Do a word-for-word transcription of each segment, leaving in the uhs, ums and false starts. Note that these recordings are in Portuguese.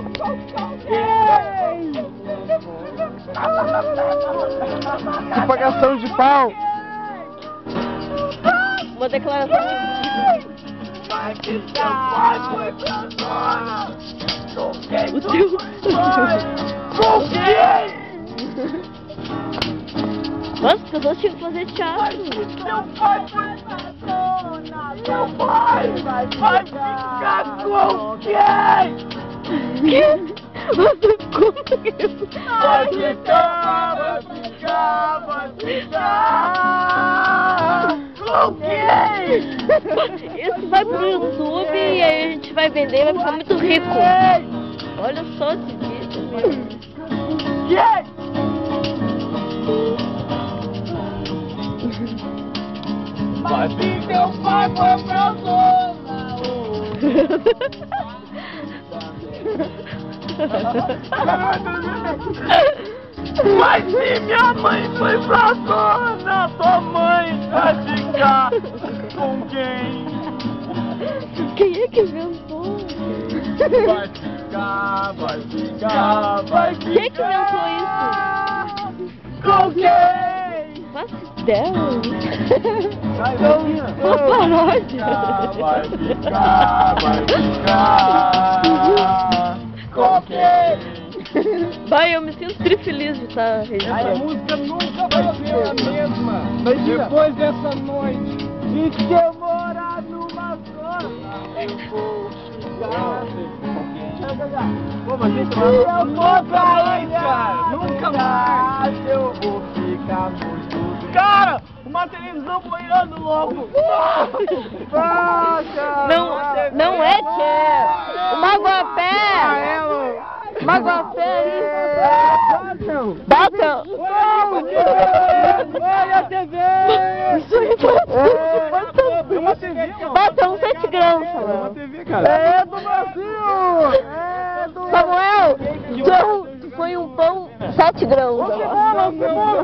Que pagação de pau! Uma declaração de... O teu... Nossa, as pessoas tinham que fazer teatro. Meu pai foi pra zona. Meu pai vai ficar com quem? Você conta que isso? Vai ficar, vai ficar, vai ficar com quem? Isso vai pro YouTube e aí a gente vai vender e vai ficar muito rico. Olha só esse vídeo, meu. Quem? Mas se teu pai foi pra zona. Mas se minha mãe foi pra zona, tua mãe vai ficar com quem? Quem é que inventou? Vai ficar, vai ficar, vai ficar. Quem é que inventou isso? Com quem? Faço ideia. Vai, Uma paródia. vai ficar, vai ficar com quem? Vai, eu me sinto trifeliz de estar registrando. Essa música nunca vai ser a mesma depois dessa noite. E se eu morar numa zona, eu vou ficar com quem? Pô, mas gente, eu vou pra ilha, nunca mais eu vou ficar muito. Cara, uma televisão boiando louco. Não, não é Tchê. O Magoapé. Magoapé aí. Battle. Olha a T V. Isso aí foi uma T V, Battle sete graus. É uma T V, cara. É do Brasil. É do... Samuel, tu, é um, tu foi um pão sete grãos. Ô, Cebola, ô, Cebola.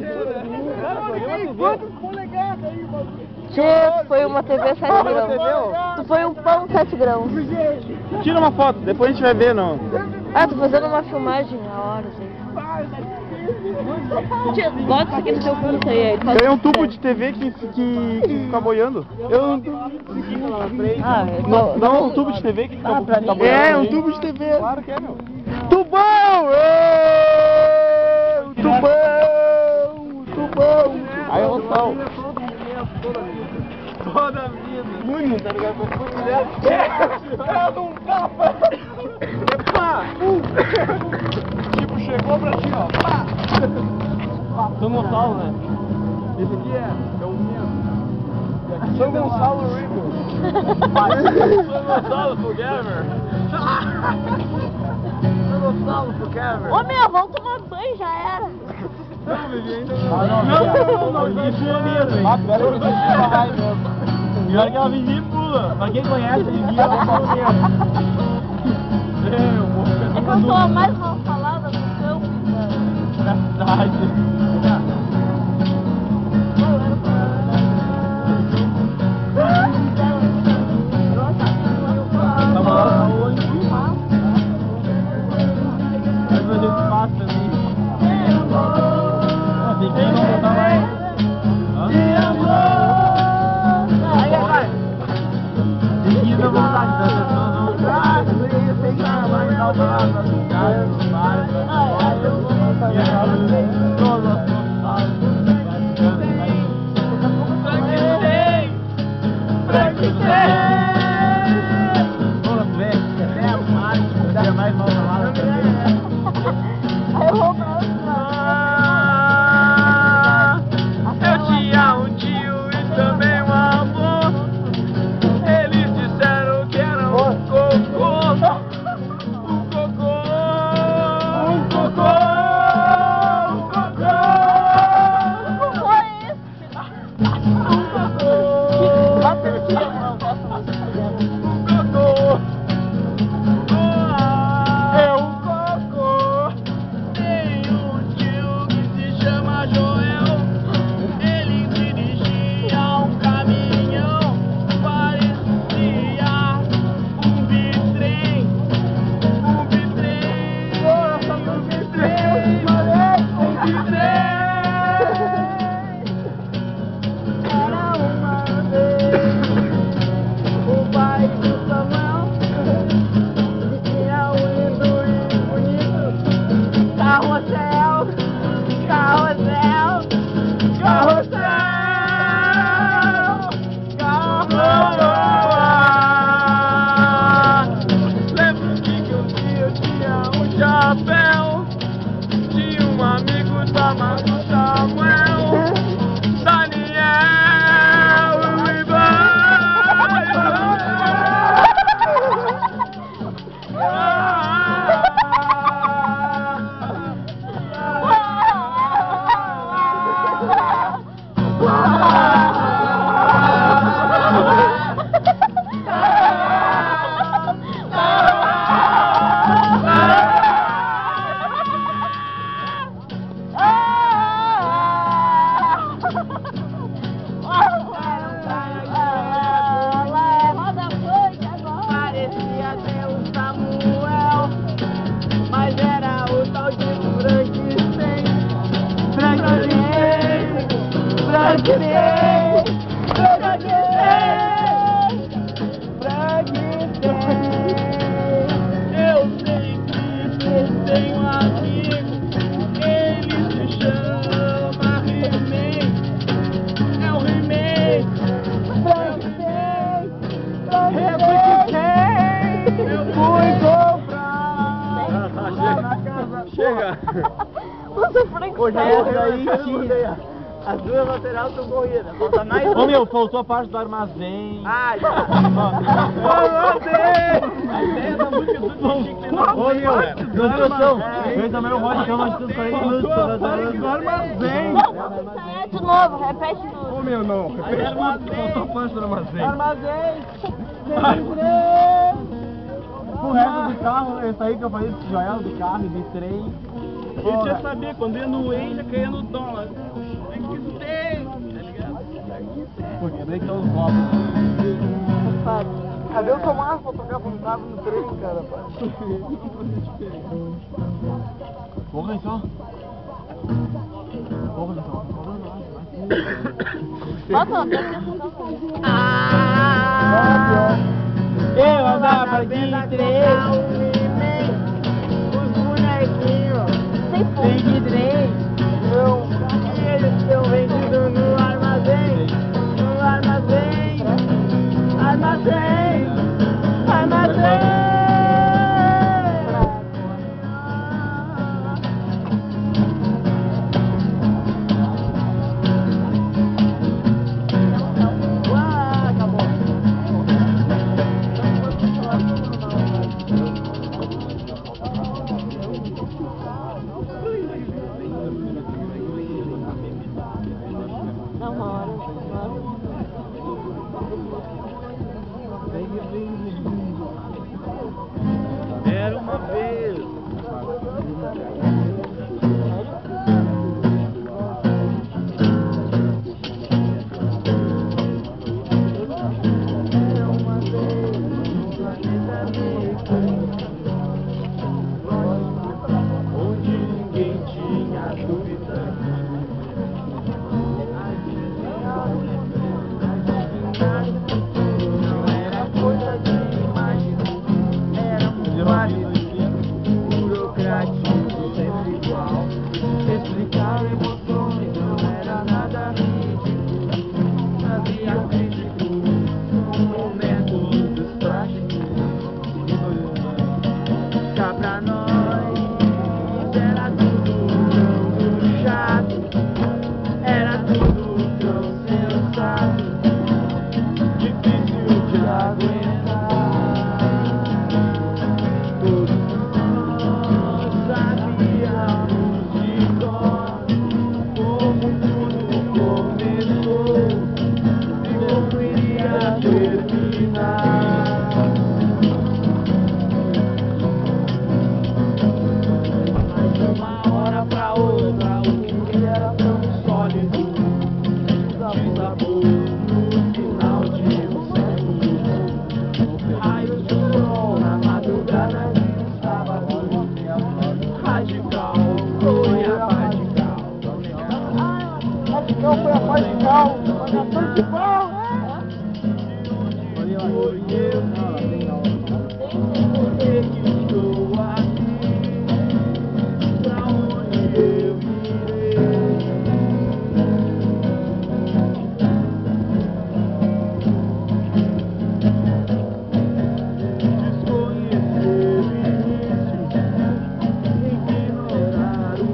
Quantas polegadas aí, mano? Tchê, tu foi uma T V sete grãos. Tu foi um pão sete grãos. Tira uma foto, depois a gente vai ver, não. Ah, tô fazendo uma filmagem há horas aí. Tchê, bota isso aqui no teu pulso aí. aí faz Isso aí é um o que tubo quiser. de T V que, que, que fica boiando. Eu, Ah, é não, não é um tubo de T V que fica, Ah, pra fica mim? boiando. É, É, um um tubo de T V. Claro que é, meu. Tubão! Ê, o tubão! O tubão! Aí eu sal. Toda a vida. Muito, tá ligado? Muito É um tapa. Pá. Tipo, chegou pra ti, ó. Pá. São Gonçalo, né? Esse aqui é, é o mesmo. São Gonçalo Rico. São Gonçalo Forever. São Gonçalo Forever. Ô meu, vamos tomar banho, já era. Não, Vivi, ainda não. Não, não, não, não, isso é mesmo. Ah, pera aí, vai mesmo. Pior que ela vive e pula. Pra quem conhece, Vivi, ela pula mesmo. É que eu sou a mais mal falada do campo, cara. Verdade. Cocô! Eu sei que você tem um amigo, ele se chama He-Man. É o He-Man. Eu fui comprar lá na casa. Chega. Usa Frank Hoje Style. essa aí tira. As duas laterais estão corridas. Falta mais Ô uma. meu, faltou a parte do armazém. Ah, já. Armazém! A ideia da música do Chico tem nove Ô meu, né? ilustração. Fez também o Rod que eu não estou quarenta minutos. Do armazém! Não, vamos ensaiar de novo, repete tudo. Ô meu, não. Repete tudo que faltou a parte do armazém. Armazém! O resto do carro, esse aí que eu falei do Joel, do carro e do trem. Eu já sabia, quando ia no Whey, já caía no dólar. Tem que ter, tá ligado? Pô, quebrei todos os copos. Cadê o Tomás pra tocar um carro no trem, cara? Porra, então. Porra, então. Bota, presta atenção. Eu andava de trem. Os bonequinhos. Sem Tem fogo. de trem. Eu, eles estão vendidos no armazém. No armazém. Armazém. Armazém. Ah, acabou. Não, uma hora. Uma hora. Era uma vez. Era uma vez um planeta rico, onde ninguém tinha dúvida. Não era coisa de imaginar, era um vale burocrático, sempre igual. Explicar emoções não era nada ridículo, havia crítico com métodos práticos. Cá pra nós era tudo tão chato, era tudo tão sensato, difícil de aguentar. Todos nós sabíamos de cor como tudo começou e como iria terminar. Mas de uma hora pra outra o que era tão sólido desabou no final de um século. Raios de sol na madrugada estava tudo radical, foi a radical. Radical foi a radical, foi a radical. Foi eu por que que estou aqui? Pra onde eu irei? Desconhecer o início, ignorar o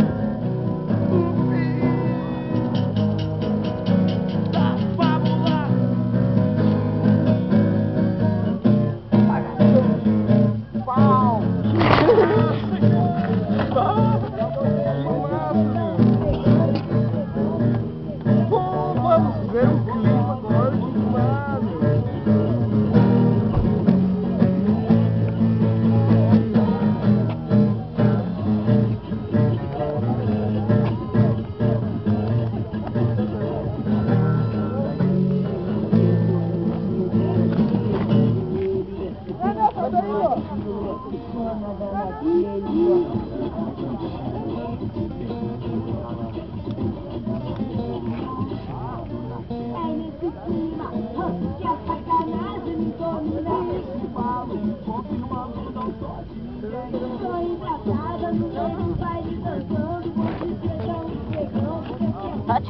fim. O fim da fábula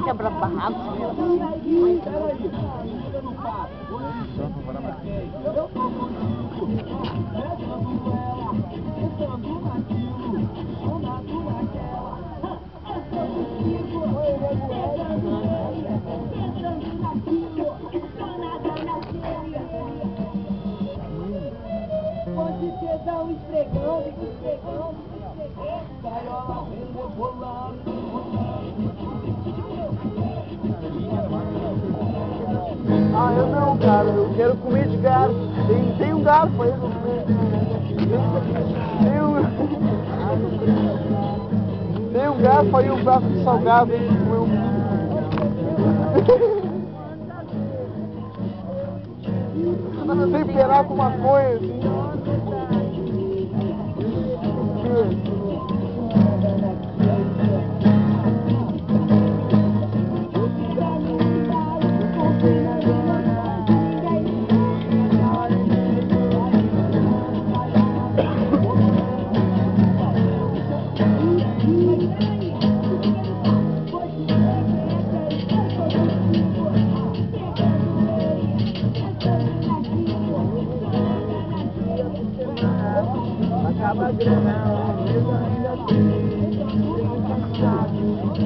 quebra barraco. Pode ser dar um esfregão, esfregão, esfregão, gaiola, rebolando. Ah, eu não, cara, eu quero comer de garfo. Tem, tem um garfo aí, não tem? Tem um... Tem um garfo aí, um braço de salgado. Temperar com maconha, assim. Acaba a grana, mesmo ainda tem cansado,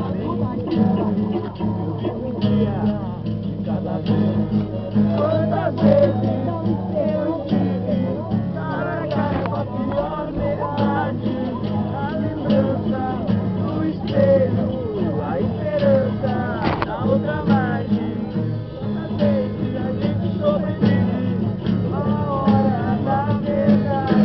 cada vez. Quantas vezes eu tive cara a cara com a pior metade, a lembrança do espelho, a esperança da outra margem. Quantas vezes a gente sobrevive a hora da verdade.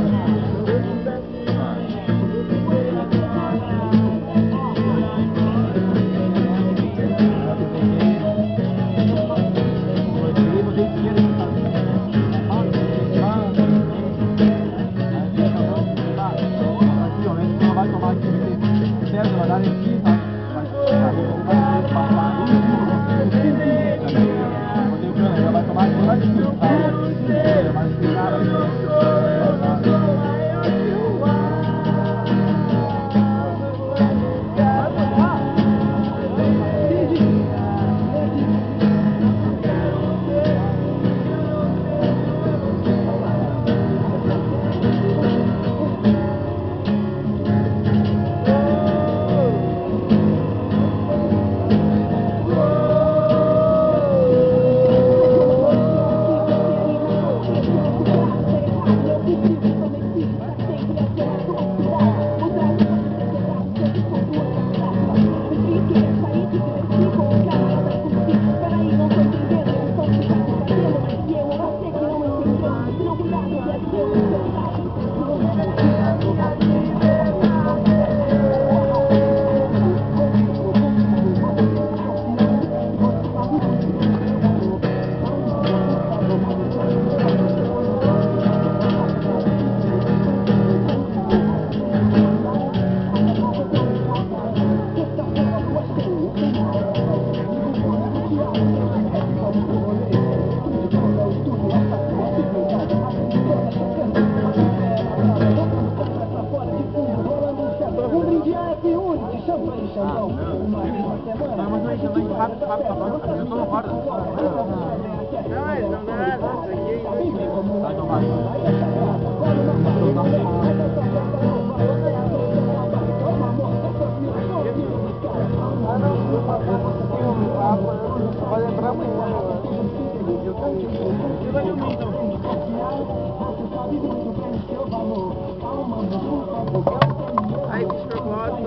Aí, mister Bottom,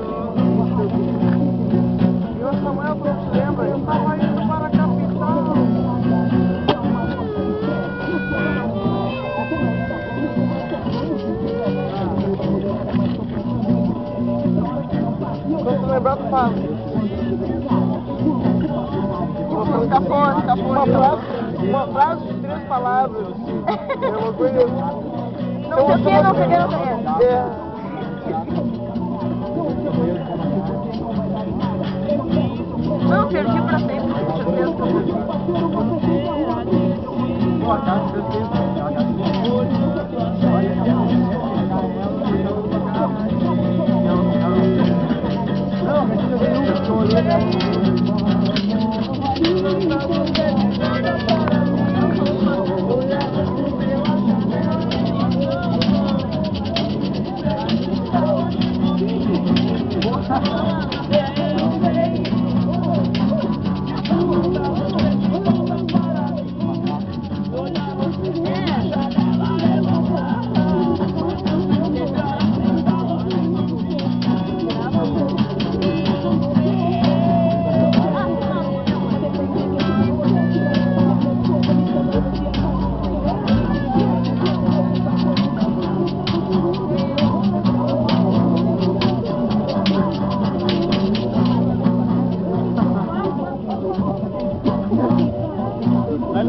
e o Samuel, tu não te lembra? Eu tava indo para a capital. Quando tu lembrar, tu fala. Fica forte, fica forte. Uma frase, uma frase de três palavras. É uma coisa assim. Não sei o que, não sei o que, não sei o que. É. Não, perdi pra sempre, com certeza. Boa tarde, presidente. Não, mas eu não estou olhando.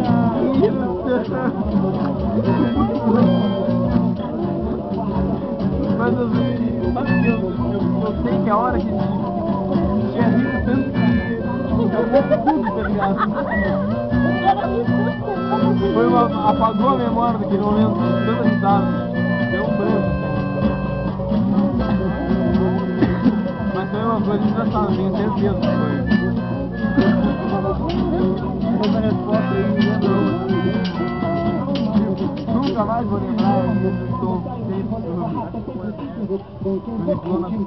Mas eu, sabe que eu, eu, eu sei que a hora que tinha rido tanto que eu vou tudo, tá ligado? Foi uma, apagou a memória daquele momento, tanta risada, deu um branco assim. Mas foi uma coisa engraçada, tenho certeza que foi. Essa resposta aí me lembrou. Nunca mais vou lembrar, eu estou manipulando a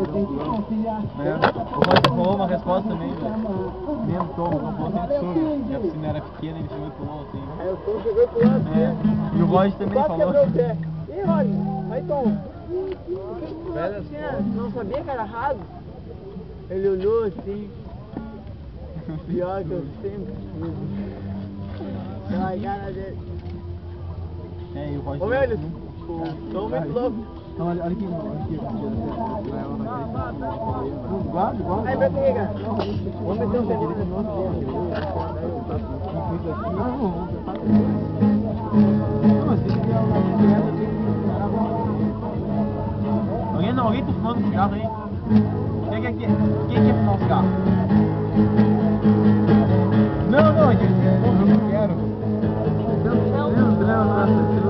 O Roger falou uma resposta também, mesmo tom, o falou sempre surdo. E a piscina era pequena e ele chegou e pulou assim. Aí o Tom chegou e pulou assim. É. E o Roger também Quase falou. quebrou o pé. Ih, Roger, aí Tom. Você não sabia que era raso? Ele olhou assim. Pior que eu sempre fiz. Pela cara dele. É, e o Roger. Ô, velho, o Tom muito louco. Não, olha, olha aqui, olha aqui. Guarda, guarda. Aí, vai pegar. Vamos meter um pedido de novo. Alguém não, alguém tá fumando cigarro aí? Quem quer, quem, quem quer fumar um cigarro? Não, não, eu não quero. Meu Deus, nossa,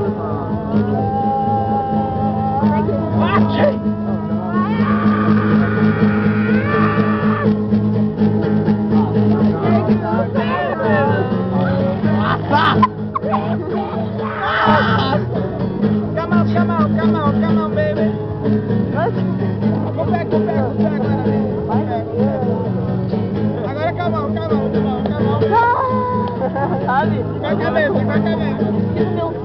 Come on, come on, come on, come on, baby. Go back, go back, go back, agora, baby. Agora, come on, come on, come on, come on. Sabe? Com a cabeça, com a cabeça. Aqui no meu